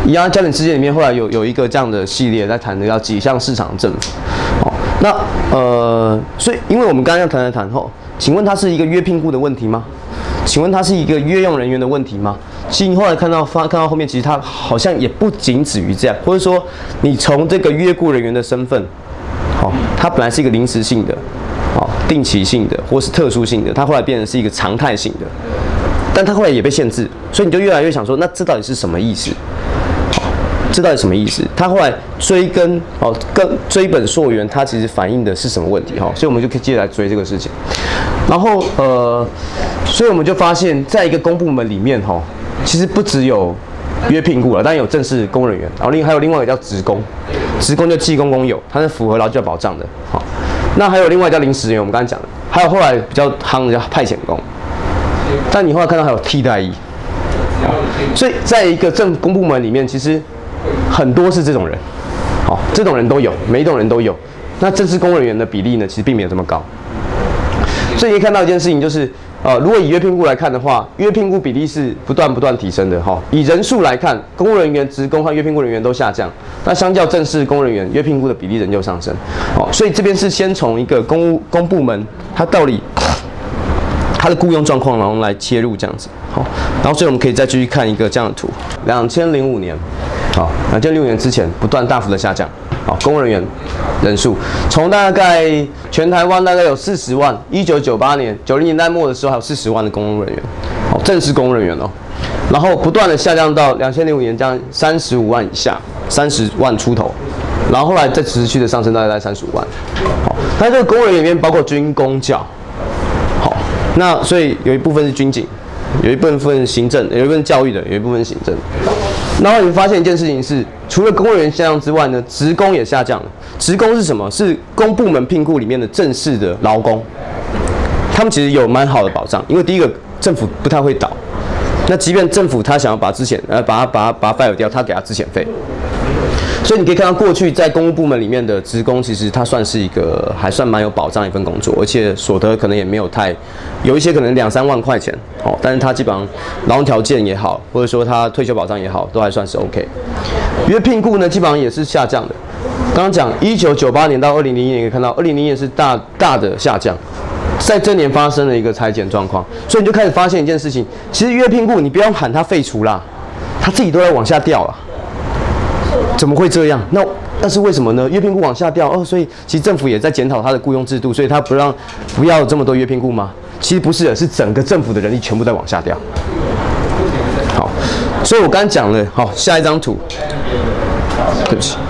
一样焦点事件里面，后来有一个这样的系列在谈的叫几项市场政府。哦，那所以因为我们刚刚谈来谈后，请问它是一个约聘雇的问题吗？请问它是一个约用人员的问题吗？其实你后来看到后面，其实它好像也不仅止于这样，或者说你从这个约雇人员的身份，哦，它本来是一个临时性的，哦，定期性的，或是特殊性的，它后来变成是一个常态性的，但它后来也被限制，所以你就越来越想说，那这到底是什么意思？这到底什么意思？他后来追根追本溯源，它其实反映的是什么问题？哈，所以我们就可以接着来追这个事情。然后所以我们就发现，在一个公部门里面，哈，其实不只有约聘雇了，当然有正式公人员，然后还有另外一个叫职工，职工就技工公有，它是符合劳教保障的。好，那还有另外叫临时员，我们刚才讲的，还有后来比较夯的叫派遣工，但你后来看到还有替代役。所以在一个公部门里面，其实很多是这种人，好，这种人都有，每一种人都有。那正式公人员的比例呢，其实并没有这么高。所以你可以看到一件事情，就是如果以约聘雇来看的话，约聘雇比例是不断提升的哈。以人数来看，公务人员、职工和约聘雇人员都下降，那相较正式公人员，约聘雇的比例仍旧上升。哦，所以这边是先从一个公部门，它到底它的雇佣状况，然后来切入这样子。好，然后所以我们可以再继续看一个这样的图。2005年，好，2006年之前不断大幅的下降。好，公务人员人数从大概全台湾大概有40万，1998年90年代末的时候还有40万的公务人员，哦，正式公务人员哦，然后不断的下降到2005年这样35万以下，30万出头，然后后来再持续的上升到大概35万。好，那这个公务人员里面包括军公教，好，那所以有一部分是军警，有一部分行政，有一部分教育的，有一部分行政。然后你发现一件事情是，除了公务员下降之外呢，职工也下降了。职工是什么？是公部门聘雇里面的正式的劳工，他们其实有蛮好的保障，因为第一个政府不太会倒，那即便政府他想要把之前把它 fire 掉，他给他资遣费。所以你可以看到，过去在公务部门里面的职工，其实他算是一个还算蛮有保障的一份工作，而且所得可能也没有有一些可能2-3万块钱，哦，但是他基本上劳动条件也好，或者说他退休保障也好，都还算是 OK。约聘雇呢，基本上也是下降的。刚刚讲1998年到2000年，可以看到2000年是大的下降，在这年发生了一个裁减状况，所以你就开始发现一件事情，其实约聘雇你不要喊它废除啦，它自己都在往下掉了。怎么会这样？那是为什么呢？约聘雇往下掉哦，所以其实政府也在检讨它的雇佣制度，所以它不要这么多约聘雇吗？其实不是的，是整个政府的人力全部在往下掉。好，所以我刚刚讲了，好，下一张图，对不起，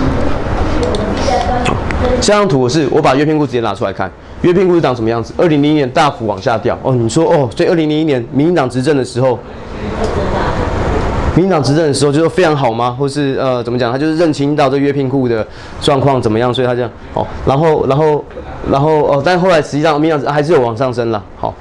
好，下张图我把约聘雇直接拿出来看，约聘雇是长什么样子？2001年大幅往下掉哦，你说哦，所以2001年民进党执政的时候。民进党执政的时候就是非常好吗？或是怎么讲？他就是认清到这约聘雇的状况怎么样，所以他这样哦，然后哦，但后来实际上民进党还是有往上升了，好。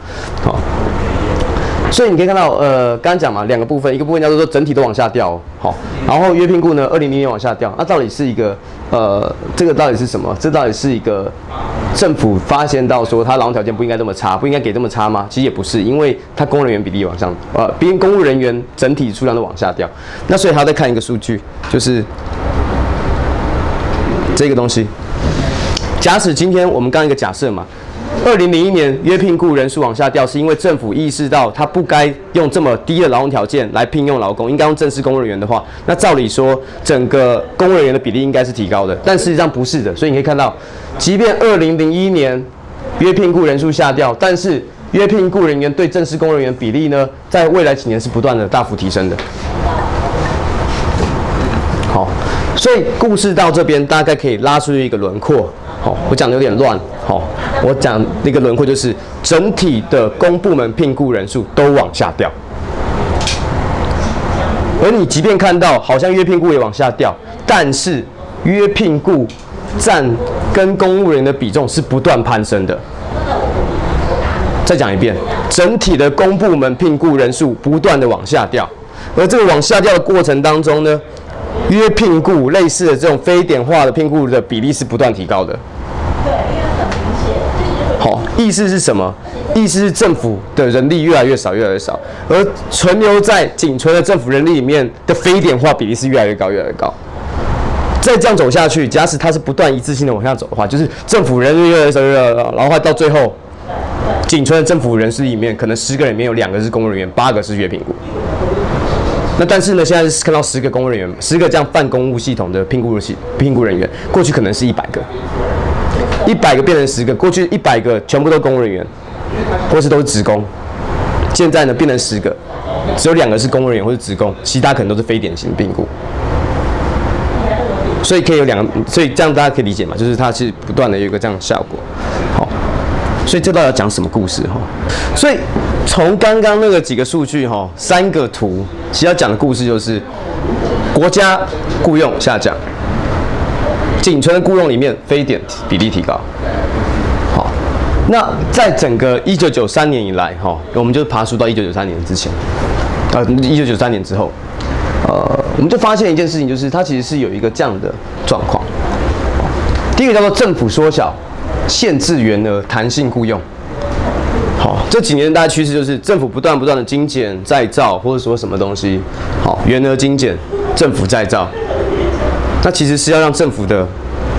所以你可以看到刚刚讲嘛，2个部分，一个部分叫做整体都往下掉，好，然后约聘雇呢2000年往下掉，那到底是一个这个到底是什么？这到底是一个政府发现到说他劳动条件不应该这么差，不应该给这么差吗？其实也不是，因为他公务人员比例往上，公务人员整体数量都往下掉。那所以还要再看一个数据，就是这个东西。假使今天我们刚一个假设嘛，2001年约聘雇人数往下掉，是因为政府意识到他不该用这么低的劳动条件来聘用劳工，应该用正式公务人员的话，那照理说整个公务人员的比例应该是提高的，但事实上不是的。所以你可以看到，即便2001年约聘雇人数下掉，但是约聘雇人员对正式公务人员比例呢，在未来几年是不断的大幅提升的。好，所以故事到这边大概可以拉出一个轮廓。好，我讲的有点乱。好，我讲一个轮廓就是整体的公部门聘雇人数都往下掉，而你即便看到好像约聘雇也往下掉，但是约聘雇占跟公务人的比重是不断攀升的。再讲一遍，整体的公部门聘雇人数不断的往下掉，而这个往下掉的过程当中呢，约聘雇类似的这种非典化的聘雇的比例是不断提高的。好， 意思是什么？意思是政府的人力越来越少，越来越少，而存留在仅存的政府人力里面的非典化比例是越来越高，越来越高。再这样走下去，假使它是不断一致性的往下走的话，就是政府人力越来越少，越来越少，然后到最后，仅存的政府人士里面，可能10个人里面有2个是公务人员，8个是约聘雇。那但是呢，现在是看到10个公务人员，10个这样泛公务系统的聘雇人员，过去可能是100个，100个变成10个，过去100个全部都公务人员，或是都是职工，现在呢变成10个，只有2个是公务人员或是职工，其他可能都是非典型聘雇。所以可以有所以这样大家可以理解嘛，就是它是不断的有一个这样的效果。好，所以这到底要讲什么故事哈？所以从刚刚那个几个数据哈，3个图，其实要讲的故事就是国家雇用下降，仅存的雇用里面非典比例提高。好，那在整个1993年以来哈，我们就爬梳到1993年之前，1993年之后。我们就发现一件事情，就是它其实是有一个这样的状况。第一个叫做政府缩小、限制员额、弹性雇用。好，这几年大家趋势就是政府不断的精简再造，或者说什么东西，好，员额精简，政府再造。那其实是要让政府的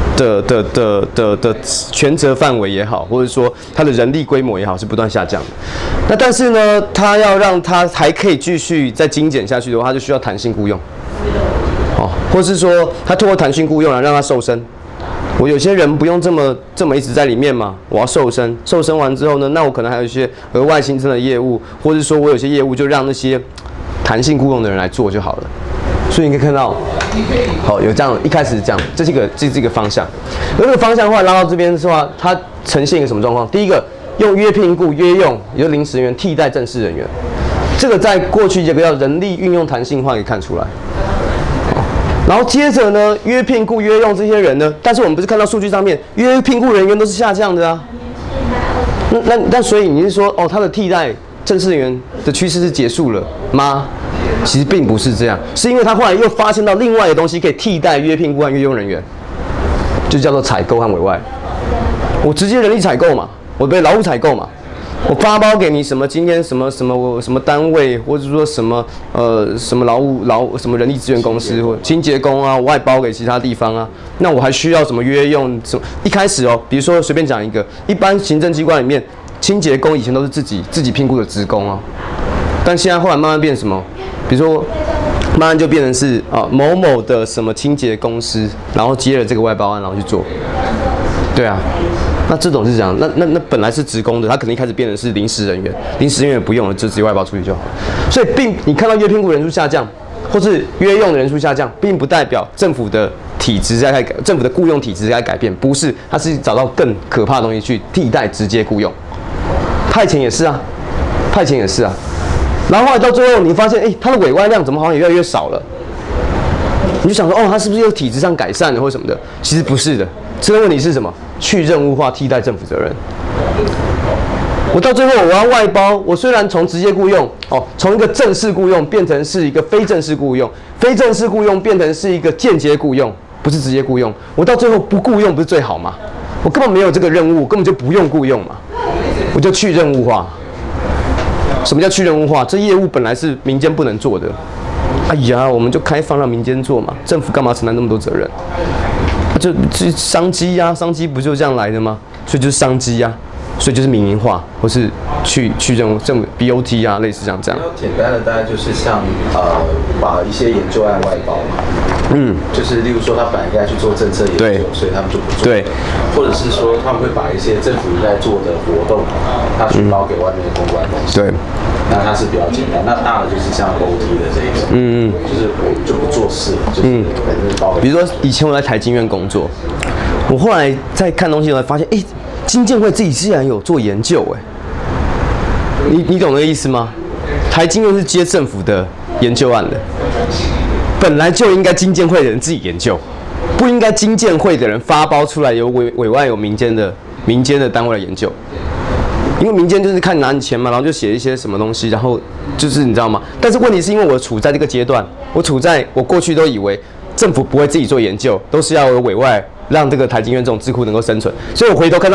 权责范围也好，或者说它的人力规模也好，是不断下降的。那但是呢，它要让它还可以继续再精简下去的话，它就需要弹性雇用。哦，或是说它透过弹性雇用来让它瘦身。我有些人不用这么一直在里面嘛，我要瘦身。瘦身完之后呢，那我可能还有一些额外新增的业务，或者说我有些业务就让那些弹性雇用的人来做就好了。所以你可以看到，好，有这样一开始是这样，这是一个方向。而这个方向的话拉到这边的话，它呈现一个什么状况？第一个，用约聘雇、约用，也就是临时人员替代正式人员。这个在过去这个叫人力运用弹性化可以看出来。然后接着呢，约聘雇、约用这些人呢，但是我们不是看到数据上面约聘雇人员都是下降的啊？那所以你是说，哦，它的替代正式人员的趋势是结束了吗？其实并不是这样，是因为他后来又发现到另外的东西可以替代约聘雇和约用人员，就叫做采购和委外。我直接人力采购嘛，我被劳务采购嘛，我发包给你什么今天什么单位，或者说什么什么什么人力资源公司或清洁工啊，我外包给其他地方啊，那我还需要什么约用什么？一开始哦，比如说随便讲一个，一般行政机关里面清洁工以前都是自己聘雇的职工啊，但现在后来慢慢变什么？比如说，慢慢就变成是某某的什么清洁公司，然后接了这个外包案，然后去做。对啊，那这种是这样，那本来是职工的，他可能一开始变成是临时人员，临时人员不用了，就直接外包出去就好了。所以你看到约聘雇人数下降，或是约用的人数下降，并不代表政府的体制在改，政府的雇用体制在改变，不是，它是找到更可怕的东西去替代直接雇用。派遣也是啊，派遣也是啊。然后后来到最后，你发现，它的委外量怎么好像也越来越少了？你就想说，它是不是有体制上改善了或什么的？其实不是的，这个问题是什么？去任务化替代政府责任。我到最后我要外包，我虽然从直接雇用，从一个正式雇用变成是一个非正式雇用，非正式雇用变成是一个间接雇用，不是直接雇用。我到最后不雇用不是最好吗？我根本没有这个任务，根本就不用雇用嘛，我就去任务化。什么叫去任务化？这业务本来是民间不能做的，哎呀，我们就开放让民间做嘛，政府干嘛承担那么多责任？就商机呀，商机不就这样来的吗？所以就是商机呀，所以就是民营化，或是去任务政府 BOT 啊，类似这样。比较简单的大概就是像把一些研究案外包嘛。就是例如说他本来应该去做政策研究，所以他们就不做。对，或者是说他们会把一些政府应该做的活动，他去包给外面的公关公司。对，那它是比较简单。那大的就是像 OT 的这一种，就是我就不做事了，就是反正包。 比如说以前我在台经院工作，我后来在看东西，我发现，经建会自己竟然有做研究，你懂那个意思吗？台经院是接政府的研究案的。本来就应该经建会的人自己研究，不应该经建会的人发包出来，有委外有民间的单位来研究，因为民间就是看拿你钱嘛，然后就写一些什么东西，然后就是你知道吗？但是问题是因为我处在这个阶段，我过去都以为政府不会自己做研究，都是要有委外让这个台经院这种智库能够生存，所以我回头看到，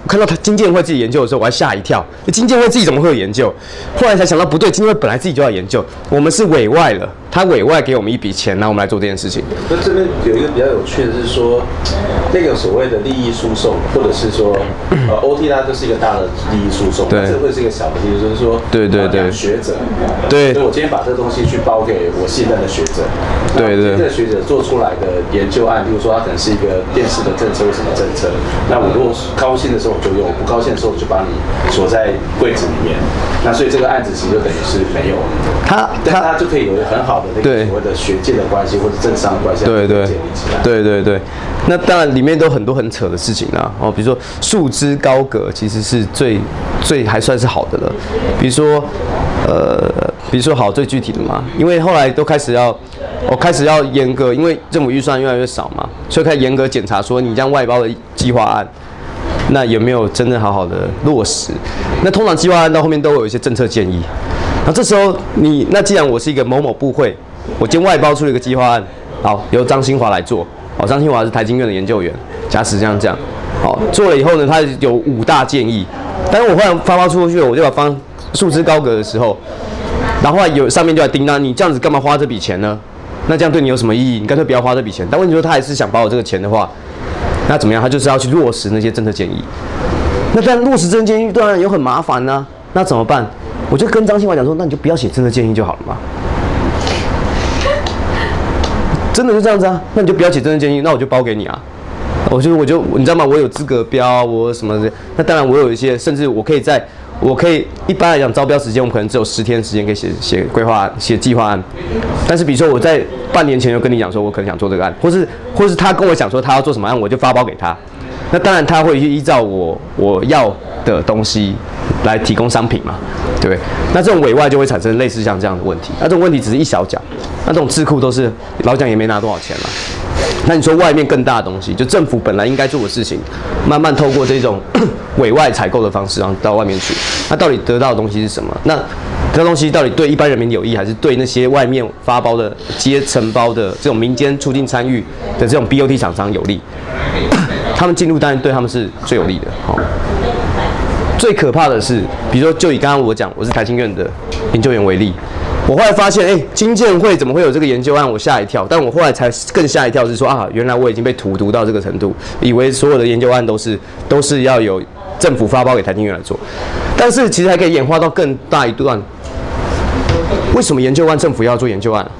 看到他经建会自己研究的时候，我还吓一跳，经建会自己怎么会有研究？后来才想到不对，经建会本来自己就要研究，我们是委外了，他委外给我们一笔钱，然后我们来做这件事情。 那这边有一个比较有趣的是说，那个所谓的利益输送，或者是说OT 它就是一个大的利益输送，这会是一个小的利益，就是说对学者，对，所以我今天把这个东西去包给我信任的学者，对，这个学者做出来的研究案，比如说它可能是一个电视的政策或什么政策，那我如果高兴的时候我就用，不高兴的时候我就把你锁在柜子里面，那所以这个案子其实就等于是没有了。他就可以有很好的那个所谓的学界的关系或者政商关系，建立起来。 对。那当然里面都很多很扯的事情啊，比如说束之高阁，其实是最还算是好的了。比如说好最具体的嘛，因为后来都开始要严格，因为政府预算越来越少嘛，所以开始严格检查说你这样外包的计划案，那有没有真正好好的落实？那通常计划案到后面都会有一些政策建议。那这时候那既然我是一个某某部会，我今天外包出了一个计划案，好，由张新华来做，好，张新华是台经院的研究员，假使这样讲，好，做了以后呢，他有5大建议，但是我后来发包出去了，我就把放束之高阁的时候，然后上面就来叮当，你这样子干嘛花这笔钱呢？那这样对你有什么意义？你干脆不要花这笔钱。但问题说他还是想把我这个钱的话，那怎么样？他就是要去落实那些政策建议。那但落实政策建议当然有很麻烦啊，那怎么办？我就跟张新华讲说，那你就不要写政策建议就好了嘛。真的就这样子啊？那你就不要写政策建议，那我就包给你啊。我就你知道吗？我有资格标，我什么的。那当然我有一些，甚至我可以一般来讲招标时间，我们可能只有10天时间可以写规划案、写计划案。但是比如说我在半年前就跟你讲说，我可能想做这个案，或是他跟我讲说他要做什么案，我就发包给他。那当然他会依照我要的东西来提供商品嘛，对不对？那这种委外就会产生类似像这样的问题。那这种问题只是一小角，那这种智库都是老蒋也没拿多少钱啦。那你说外面更大的东西，就政府本来应该做的事情，慢慢透过这种委外采购的方式，然后到外面去，那到底得到的东西是什么？那得到东西到底对一般人民有益，还是对那些外面发包的接承包的这种民间促进参与的这种 BOT 厂商有利？他们进入当然对他们是最有利的。好，最可怕的是，比如说就以刚刚我讲，我是台经院的研究员为例。我后来发现，经建会怎么会有这个研究案？我吓一跳。但我后来才更吓一跳，是说啊，原来我已经被荼毒到这个程度，以为所有的研究案都是要有政府发包给台经院来做。但是其实还可以演化到更大一段。为什么研究案政府要做研究案？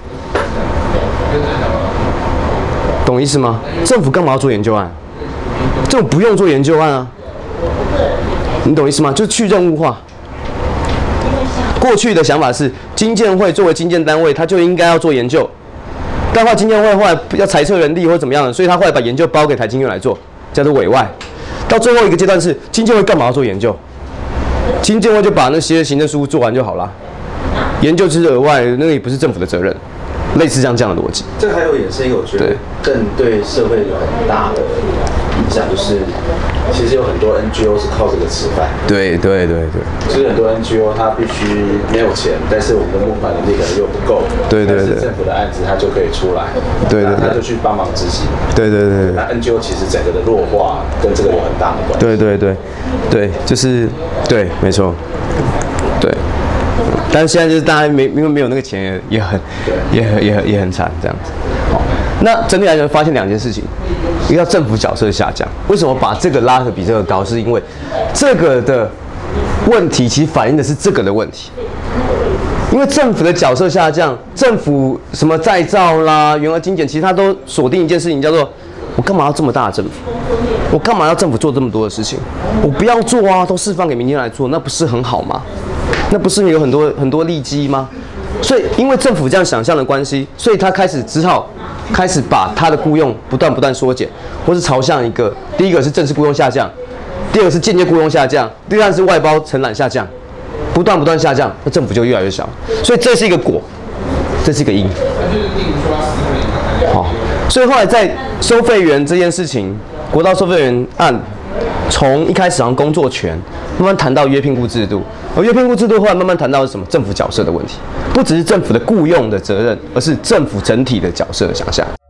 懂意思吗？政府干嘛要做研究案？政府不用做研究案啊。你懂意思吗？就是去任务化。过去的想法是，经建会作为经建单位，他就应该要做研究。但后来经建会后来要裁撤人力或怎么样的，所以他后来把研究包给台经院来做，叫做委外。到最后一个阶段是，经建会干嘛要做研究？经建会就把那些行政事务做完就好了，研究就是额外，那个也不是政府的责任。类似这样的逻辑。 这个还有衍生一个，我觉得更对社会有很大的影响，就是其实有很多 NGO 是靠这个吃饭。 对。 就是很多 NGO 它必须没有钱，但是我们的募款能力可能又不够。对。但是政府的案子它就可以出来。对。他就去帮忙执行。对。那 NGO 其实整个的弱化跟这个有很大的关系。 对，就是对，没错。对。但是现在就是大家因为没有那个钱也很惨这样子。好，那整体来讲发现2件事情，一个叫政府角色下降。为什么把这个拉得比这个高？是因为这个的问题其实反映的是这个的问题。因为政府的角色下降，政府什么再造啦、原额精简，其实它都锁定一件事情，叫做我干嘛要这么大的政府？我干嘛要政府做这么多的事情？我不要做啊，都释放给民间来做，那不是很好吗？那不是有很多利基吗？所以因为政府这样想象的关系，所以他只好开始把他的雇佣不断缩减，或是朝向一个第一个是正式雇佣下降，第二个是间接雇佣下降，第三是外包承揽下降，不断下降，那政府就越来越小。所以这是一个果，这是一个因。好，所以后来在收费员这件事情，国道收费员案从一开始好像工作权，慢慢谈到约聘雇制度，而约聘雇制度后来慢慢谈到的是什么？政府角色的问题，不只是政府的雇用的责任，而是政府整体的角色的想象。